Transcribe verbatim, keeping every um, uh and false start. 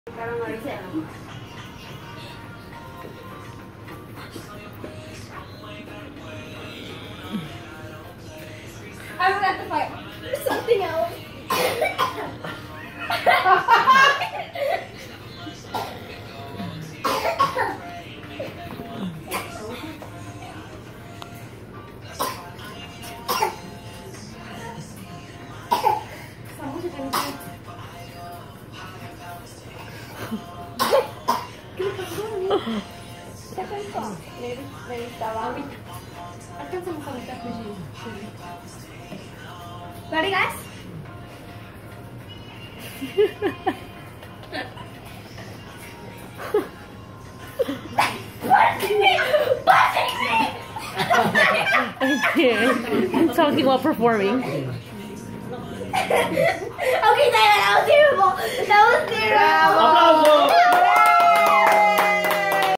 I forgot to fight. There's something else. Você pensou? Nele, nele está lá. Alcançamos a muita fugir. Ready, guys? I'm talking while performing. Okay, that was terrible. That was terrible.